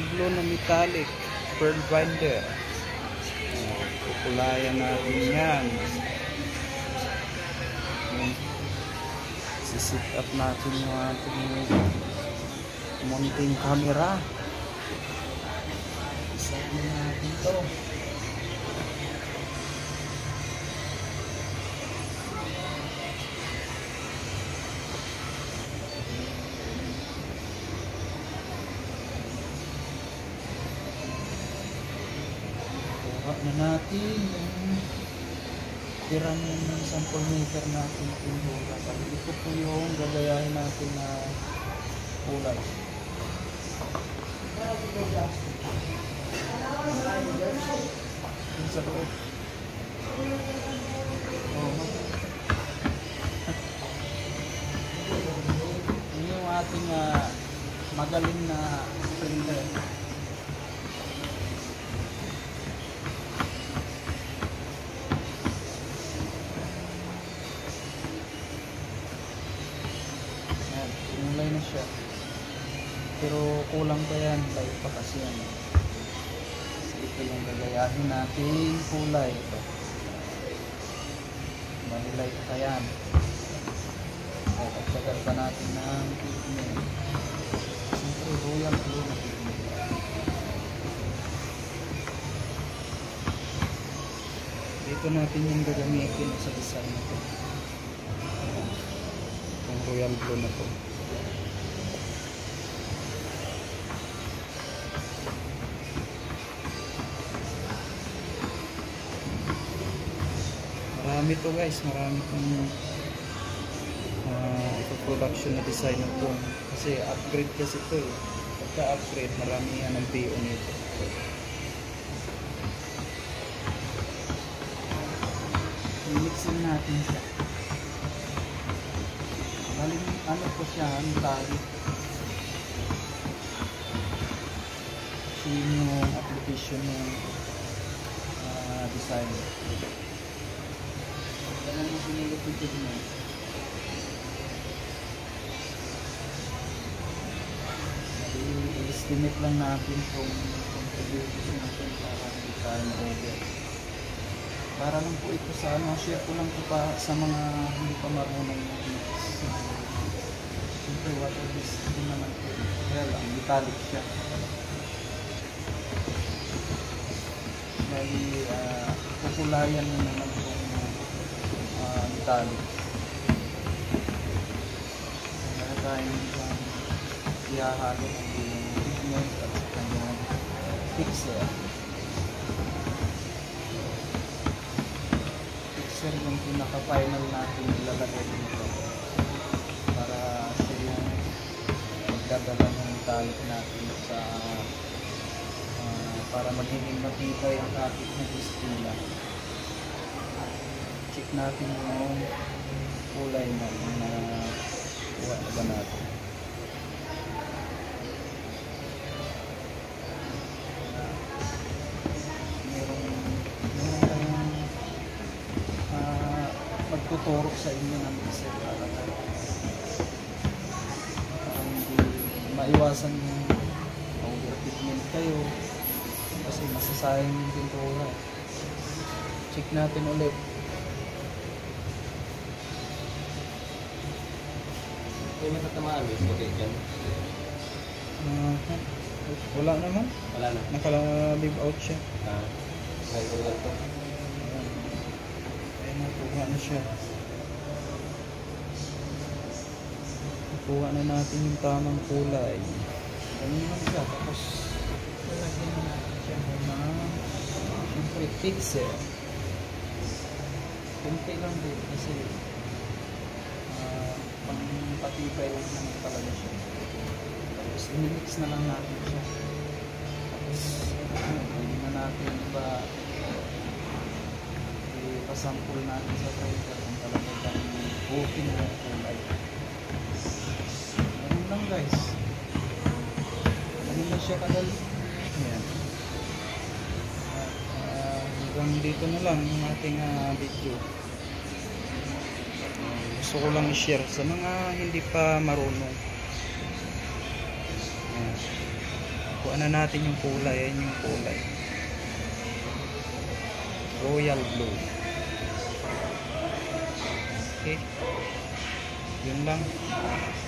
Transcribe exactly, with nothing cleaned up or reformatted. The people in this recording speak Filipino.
blue na metallic pearl binder. Uh, Pupulayan natin yan. Sisit up natin yung ating mounting camera. Isahin natin ito. Na natin yung tira ng sample meter natin yung hula. Ito po yung gagayahin natin na kulay. Yung sa loob. Oh. Yun yung ating uh, magaling na printer. Kulay na siya, pero kulang pa yan, light pa kasi yan. So ito yung gagayahin natin kulay ito, bali light pa yan. Pagkagal pa natin ng pigment, siyempre royal blue na pigment. Dito natin yung gagamitin sa design na ito, yung royal blue na ito. Marami to guys, marami itong uh, ito production na design na ito. Kasi upgrade kasi ito eh. Pagka upgrade, marami yan ang P O nito. Mixin natin siya. Maling ano po siya, ang tali. Kasi yung application ng uh, design. Yan ang sinilipid mo. I-estimate lang natin kung contribution natin para hindi tayo na-over. Para lang po ito sa ano, share ko lang po pa sa mga hindi pa marunong mag-mix. Siyempre water based din naman po. Kaya lang, metallic siya. Dahil uh, pupulayan mo naman itong uh, metallic. Meron tayong uh, ihahalo ng pigment at sa kanyang pixel. Pixel yung pinaka-final natin ilalagay dito para siya yung magdadala ng metallic natin sa uh, para magiging matibay ang kapit ng istila. Check natin yung kulay na na kuha na ba natin. Tuturo sa inyo ng isa para hindi maiwasan yung overpigment kayo kasi masasayang yung pintura. Check natin ulit. May matatamaan yung spaghetti dyan? Uh, wala naman. Wala na. Nakala-live out siya. Ah, may wala ito. Ayan, nakuha na siya. Kuha na natin yung tamang kulay. Ganyan lang siya. Tapos lalagyan na natin siya ng siyempre pixel. Kunti lang din kasi uh, pang-patibay lang naman talaga siya. Tapos in-mix na lang natin siya. Tapos uh, pwede na natin iba ipasample natin sa printer kung talagang booking ng kulay. Lang guys, ano na siya kadali. Ayan. Uh, hanggang dito na lang yung ating uh, video. Uh, gusto ko lang i-share sa mga hindi pa marunong. Ayan. Kuha na natin yung kulay. Ayan yung kulay. Royal blue. Okay. Yun lang.